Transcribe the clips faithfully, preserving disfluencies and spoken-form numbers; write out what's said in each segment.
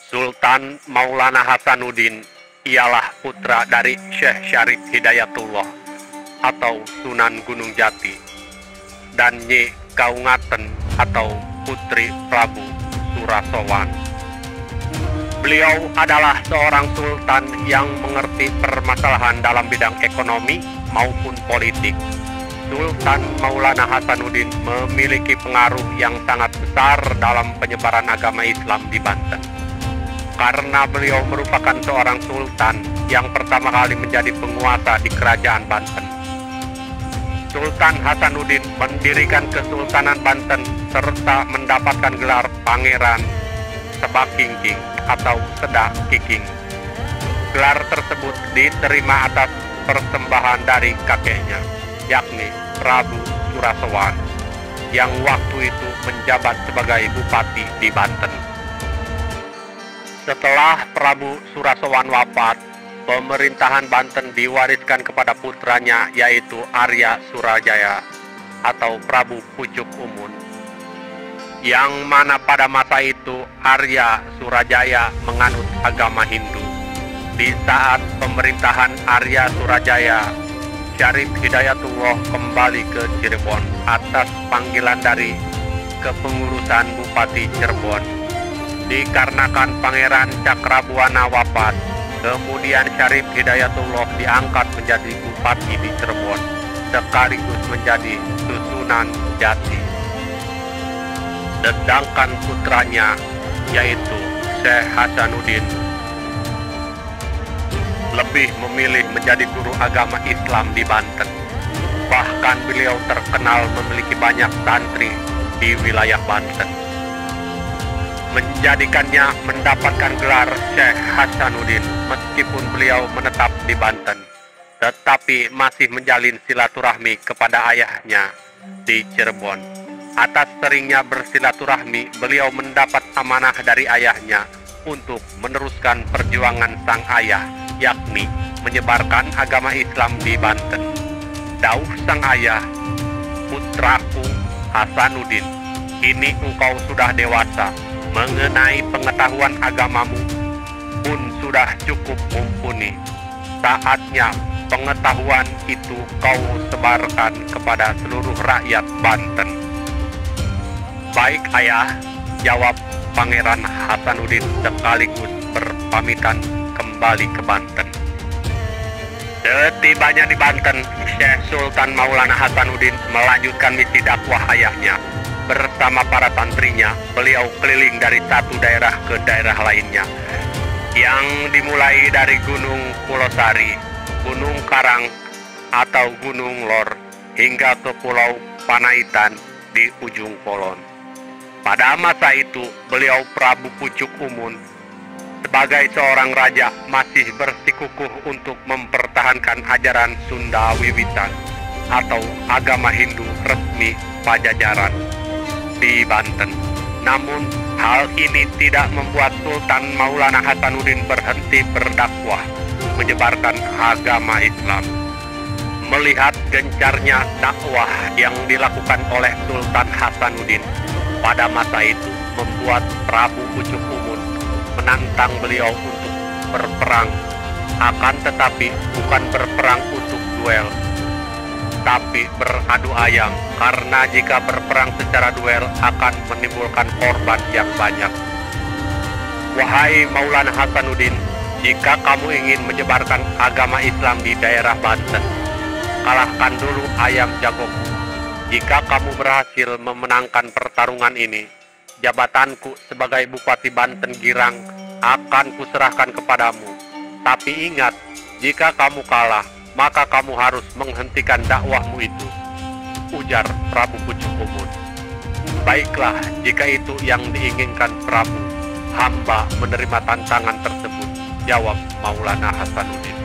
Sultan Maulana Hasanuddin ialah putra dari Syekh Syarif Hidayatullah atau Sunan Gunung Jati dan Nyi Kaungaten atau Putri Prabu Surasowan. Beliau adalah seorang sultan yang mengerti permasalahan dalam bidang ekonomi maupun politik. Sultan Maulana Hasanuddin memiliki pengaruh yang sangat besar dalam penyebaran agama Islam di Banten. Karena beliau merupakan seorang sultan yang pertama kali menjadi penguasa di kerajaan Banten. Sultan Hasanuddin mendirikan Kesultanan Banten serta mendapatkan gelar Pangeran Sebakingking atau Sedak Kiking. Gelar tersebut diterima atas persembahan dari kakeknya, yakni Prabu Surasowan, yang waktu itu menjabat sebagai bupati di Banten. Setelah Prabu Surasowan wafat, pemerintahan Banten diwariskan kepada putranya yaitu Arya Surajaya atau Prabu Pucuk Umun, yang mana pada masa itu Arya Surajaya menganut agama Hindu. Di saat pemerintahan Arya Surajaya, Syarif Hidayatullah kembali ke Cirebon atas panggilan dari kepengurusan Bupati Cirebon. Dikarenakan Pangeran Cakrabuana wafat, kemudian Syarif Hidayatullah diangkat menjadi bupati di Cirebon, sekaligus menjadi Sunan Jati. Sedangkan putranya, yaitu Syekh Hasanuddin, lebih memilih menjadi guru agama Islam di Banten. Bahkan beliau terkenal memiliki banyak santri di wilayah Banten, menjadikannya mendapatkan gelar Syekh Hasanuddin meskipun beliau menetap di Banten, tetapi masih menjalin silaturahmi kepada ayahnya di Cirebon. Atas seringnya bersilaturahmi, beliau mendapat amanah dari ayahnya untuk meneruskan perjuangan sang ayah, yakni menyebarkan agama Islam di Banten. Dauh sang ayah, "Putraku Hasanuddin, kini engkau sudah dewasa, mengenai pengetahuan agamamu pun sudah cukup mumpuni. Saatnya pengetahuan itu kau sebarkan kepada seluruh rakyat Banten." "Baik ayah," jawab Pangeran Hasanuddin sekaligus berpamitan kembali ke Banten. Setibanya di Banten, Syekh Sultan Maulana Hasanuddin melanjutkan misi dakwah ayahnya. Bersama para santrinya, beliau keliling dari satu daerah ke daerah lainnya, yang dimulai dari Gunung Pulosari, Gunung Karang atau Gunung Lor, hingga ke Pulau Panaitan di ujung Polon. Pada masa itu, beliau Prabu Pucuk Umun sebagai seorang raja masih bersikukuh untuk mempertahankan ajaran Sunda Wiwitan atau agama Hindu resmi Pajajaran di Banten. Namun, hal ini tidak membuat Sultan Maulana Hasanuddin berhenti berdakwah menyebarkan agama Islam. Melihat gencarnya dakwah yang dilakukan oleh Sultan Hasanuddin pada masa itu, membuat Prabu Pucuk Umun menantang beliau untuk berperang, akan tetapi bukan berperang untuk duel, tapi beradu ayam, karena jika berperang secara duel akan menimbulkan korban yang banyak. "Wahai Maulana Hasanuddin, jika kamu ingin menyebarkan agama Islam di daerah Banten, kalahkan dulu ayam jagoku. Jika kamu berhasil memenangkan pertarungan ini, jabatanku sebagai Bupati Banten Girang akan kuserahkan kepadamu. Tapi ingat, jika kamu kalah, maka kamu harus menghentikan dakwahmu itu," ujar Prabu Pucuk Umun. "Baiklah, jika itu yang diinginkan Prabu, hamba menerima tantangan tersebut," jawab Maulana Hasanuddin.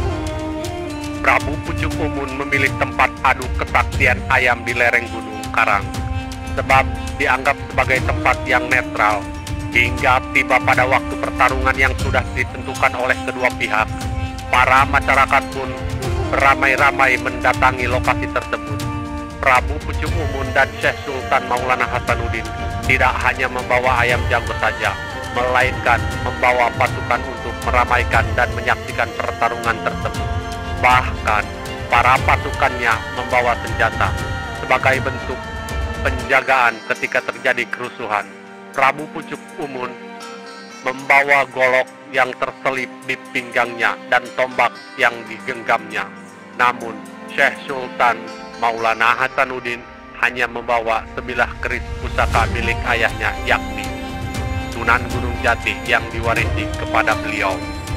Prabu Pucuk Umun memilih tempat adu kesaktian ayam di lereng Gunung Karang, sebab dianggap sebagai tempat yang netral. Hingga tiba pada waktu pertarungan yang sudah ditentukan oleh kedua pihak, para masyarakat pun beramai-ramai mendatangi lokasi tersebut. Prabu Pucuk Umun dan Syekh Sultan Maulana Hasanuddin tidak hanya membawa ayam jago saja, melainkan membawa pasukan untuk meramaikan dan menyaksikan pertarungan tersebut. Bahkan, para pasukannya membawa senjata sebagai bentuk penjagaan ketika terjadi kerusuhan. Prabu Pucuk Umun membawa golok yang terselip di pinggangnya dan tombak yang digenggamnya. Namun, Syekh Sultan Maulana Hasanuddin hanya membawa sebilah keris pusaka milik ayahnya, yakni Sunan Gunung Jati yang diwarisi kepada beliau.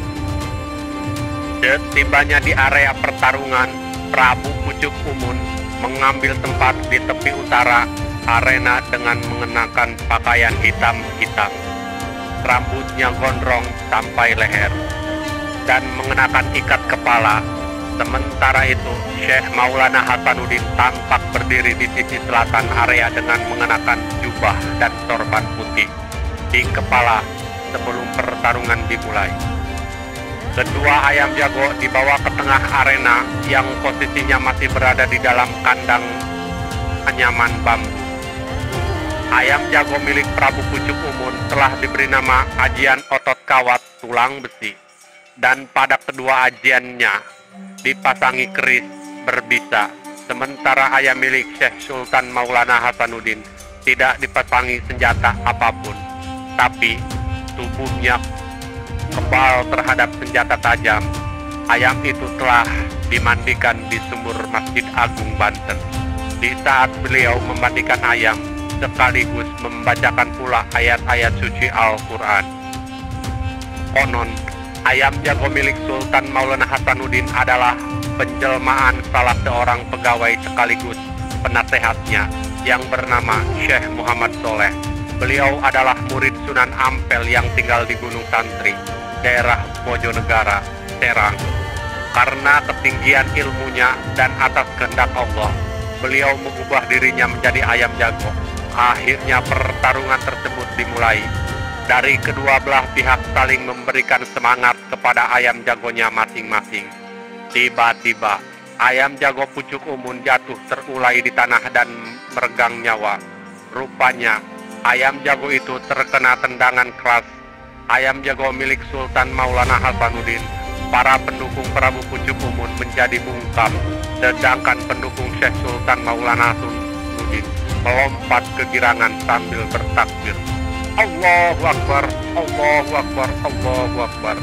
Setibanya di area pertarungan, Prabu Pucuk Umun mengambil tempat di tepi utara arena dengan mengenakan pakaian hitam-hitam, rambutnya gondrong sampai leher, dan mengenakan ikat kepala. Sementara itu, Syekh Maulana Hasanuddin tampak berdiri di sisi selatan area dengan mengenakan jubah dan sorban putih di kepala sebelum pertarungan dimulai. Kedua ayam jago dibawa ke tengah arena yang posisinya masih berada di dalam kandang anyaman bambu. Ayam jago milik Prabu Pucuk Umun telah diberi nama Ajian Otot Kawat Tulang Besi, dan pada kedua ajiannya dipasangi keris berbisa, sementara ayam milik Syekh Sultan Maulana Hasanuddin tidak dipasangi senjata apapun, tapi tubuhnya kebal terhadap senjata tajam. Ayam itu telah dimandikan di sumur Masjid Agung Banten. Di saat beliau memandikan ayam, sekaligus membacakan pula ayat-ayat suci Al-Quran. Konon, ayam jago milik Sultan Maulana Hasanuddin adalah penjelmaan salah seorang pegawai sekaligus penasehatnya yang bernama Syekh Muhammad Soleh. Beliau adalah murid Sunan Ampel yang tinggal di Gunung Santri, daerah Bojonegara, Serang. Karena ketinggian ilmunya dan atas kehendak Allah, beliau mengubah dirinya menjadi ayam jago. Akhirnya pertarungan tersebut dimulai. Dari kedua belah pihak saling memberikan semangat kepada ayam jagonya masing-masing. Tiba-tiba, ayam jago Pucuk Umun jatuh terulai di tanah dan meregang nyawa. Rupanya, ayam jago itu terkena tendangan keras. Ayam jago milik Sultan Maulana Hasanuddin, para pendukung Prabu Pucuk Umun menjadi bungkam, sedangkan pendukung Syekh Sultan Maulana Hasanuddin melompat ke girangan sambil bertakbir. Allahu Akbar, Allahu Akbar, Allahu Akbar.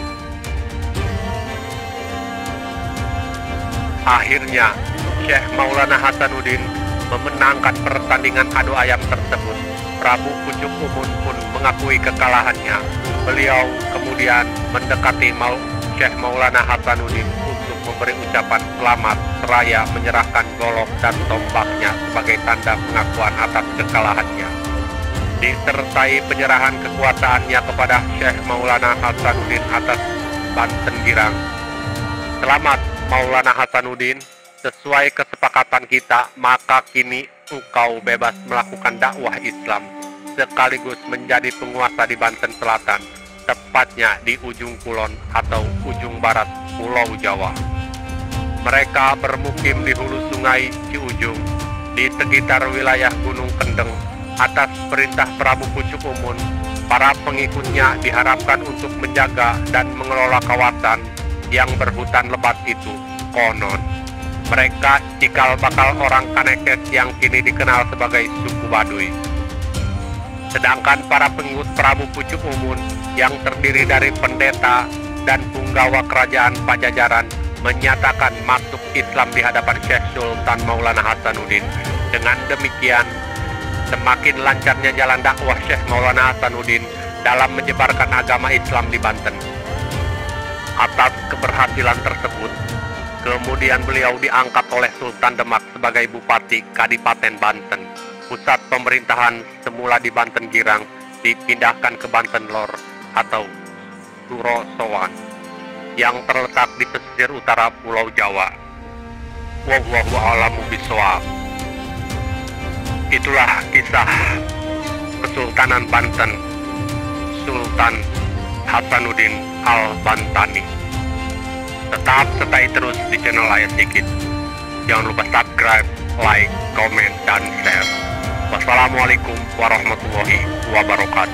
Akhirnya, Syekh Maulana Hasanuddin memenangkan pertandingan adu ayam tersebut. Prabu Pucuk Umun pun mengakui kekalahannya. Beliau kemudian mendekati Maul Syekh Maulana Hasanuddin untuk memberi ucapan selamat seraya menyerahkan golok dan tombaknya sebagai tanda pengakuan atas kekalahannya. Disertai penyerahan kekuasaannya kepada Syekh Maulana Hasanuddin atas Banten Girang. Selamat Maulana Hasanuddin, sesuai kesepakatan kita, maka kini engkau bebas melakukan dakwah Islam sekaligus menjadi penguasa di Banten Selatan, tepatnya di ujung kulon atau ujung barat Pulau Jawa. Mereka bermukim di hulu sungai Ciujung, di sekitar wilayah Gunung Kendeng. Atas perintah Prabu Pucuk Umun, para pengikutnya diharapkan untuk menjaga dan mengelola kawasan yang berhutan lebat itu. Konon, mereka cikal bakal orang Kanekes yang kini dikenal sebagai suku Baduy. Sedangkan para pengikut Prabu Pucuk Umun yang terdiri dari pendeta dan punggawa kerajaan Pajajaran menyatakan masuk Islam di hadapan Syekh Sultan Maulana Hasanuddin. Dengan demikian, semakin lancarnya jalan dakwah Syekh Maulana Hasanuddin dalam menyebarkan agama Islam di Banten. Atas keberhasilan tersebut, kemudian beliau diangkat oleh Sultan Demak sebagai Bupati Kadipaten Banten. Pusat pemerintahan semula di Banten Girang dipindahkan ke Banten Lor atau Suro Sowan yang terletak di pesisir utara Pulau Jawa. Wallahu a'lamu bishawab. Itulah kisah Kesultanan Banten Sultan Hasanuddin Al-Bantani. Tetap stay terus di channel Layar Sikit. Jangan lupa subscribe, like, komen, dan share. Wassalamualaikum warahmatullahi wabarakatuh.